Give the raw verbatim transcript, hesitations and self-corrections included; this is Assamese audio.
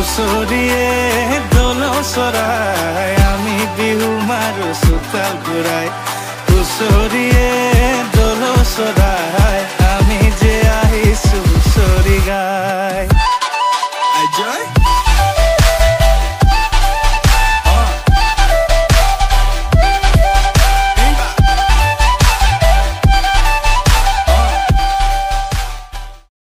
হুঁচৰিয়ে দল চৰাই আমি বিহু মাৰো চোতাল ঘূৰাই হুঁচৰিয়ে দল চৰাই